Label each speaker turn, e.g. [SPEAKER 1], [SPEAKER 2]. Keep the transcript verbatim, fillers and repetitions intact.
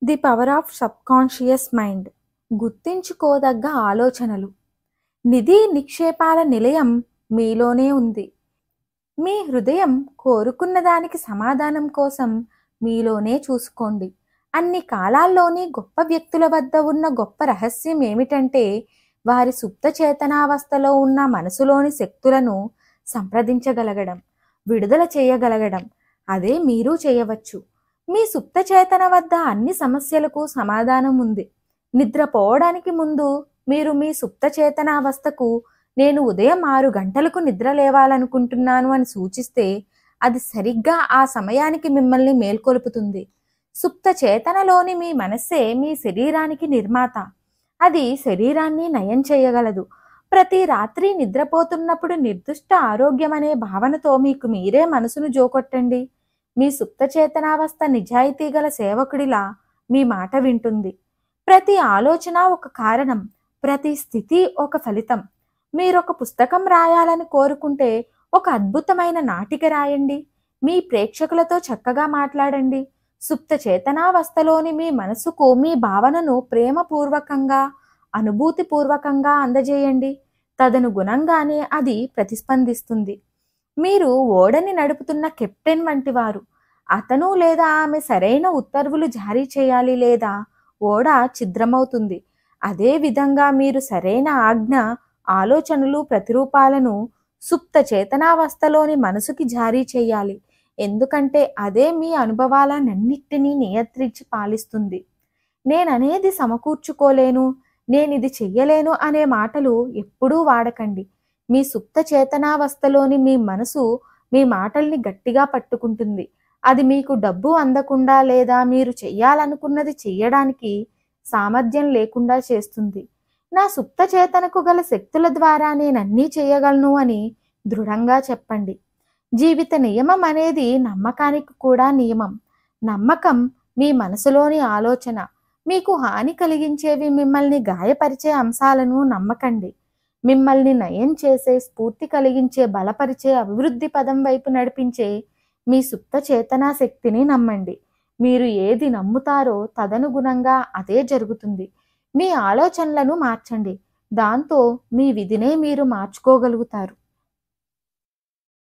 [SPEAKER 1] The power of subconscious mind. గుర్తించుకోదగ్గ ఆలోచనలు. నిధి నిక్షేపాల నిలయం మీలోనే ఉంది. మీ హృదయం కోరుకున్న దానికి సమాధానం కోసం మీలోనే చూసుకోండి. అన్ని కాలాల్లోని గొప్ప వ్యక్తుల వద్ద ఉన్న గొప్ప రహస్యం ఏమిటంటే వారి సుప్త చేతనావస్థలో ఉన్న మనసులోని శక్తులను సంప్రదించగలగడం, విడుదల చేయగలగడం. అదే మీరు చేయవచ్చు. మీ సుప్త చేతన వద్ద అన్ని సమస్యలకు సమాధానం ఉంది. నిద్రపోవడానికి ముందు మీరు మీ సుప్త చేతనావస్థకు నేను ఉదయం ఆరు గంటలకు నిద్ర లేవాలనుకుంటున్నాను అని సూచిస్తే అది సరిగ్గా ఆ సమయానికి మిమ్మల్ని మేల్కొలుపుతుంది. సుప్త చేతనలోని మీ మనస్సే మీ శరీరానికి నిర్మాత. అది శరీరాన్ని నయం చేయగలదు. ప్రతి రాత్రి నిద్రపోతున్నప్పుడు నిర్దిష్ట ఆరోగ్యం అనే భావనతో మీకు మీరే మనసును జోకొట్టండి. మీ సుప్త చేతనావస్థ నిజాయితీ గల సేవకుడిలా మీ మాట వింటుంది. ప్రతి ఆలోచన ఒక కారణం, ప్రతి స్థితి ఒక ఫలితం. మీరొక పుస్తకం రాయాలని కోరుకుంటే ఒక అద్భుతమైన నాటిక రాయండి. మీ ప్రేక్షకులతో చక్కగా మాట్లాడండి. సుప్త చేతనావస్థలోని మీ మనసుకు మీ భావనను ప్రేమపూర్వకంగా, అనుభూతిపూర్వకంగా అందజేయండి. తదనుగుణంగానే అది ప్రతిస్పందిస్తుంది. మీరు ఓడని నడుపుతున్న కెప్టెన్ వంటి వారు. అతను లేదా ఆమె సరైన ఉత్తర్వులు జారీ చేయాలి, లేదా ఓడ ఛిద్రమవుతుంది. అదే విధంగా మీరు సరైన ఆజ్ఞ, ఆలోచనలు, ప్రతిరూపాలను సుప్త చేతనావస్థలోని మనసుకి జారీ చేయాలి. ఎందుకంటే అదే మీ అనుభవాలన్నింటినీ నియంత్రించి పాలిస్తుంది. నేననేది సమకూర్చుకోలేను, నేనిది చెయ్యలేను అనే మాటలు ఎప్పుడూ వాడకండి. మీ సుప్త చేతనావస్థలోని మీ మనసు మీ మాటల్ని గట్టిగా పట్టుకుంటుంది. అది మీకు డబ్బు అందకుండా లేదా మీరు చెయ్యాలనుకున్నది చెయ్యడానికి సామర్థ్యం లేకుండా చేస్తుంది. నా సుప్త చేతనకు గల శక్తుల ద్వారా నేనన్నీ చేయగలను అని దృఢంగా చెప్పండి. జీవిత నియమం అనేది నమ్మకానికి కూడా నియమం. నమ్మకం మీ మనసులోని ఆలోచన. మీకు హాని కలిగించేవి, మిమ్మల్ని గాయపరిచే అంశాలను నమ్మకండి. మిమ్మల్ని నయం చేసే, స్ఫూర్తి కలిగించే, బలపరిచే, అభివృద్ధి పదం వైపు నడిపించే మీ సుప్త చేతనా శక్తిని నమ్మండి. మీరు ఏది నమ్ముతారో తదనుగుణంగా అదే జరుగుతుంది. మీ ఆలోచనలను మార్చండి. దాంతో మీ విధినే మీరు మార్చుకోగలుగుతారు.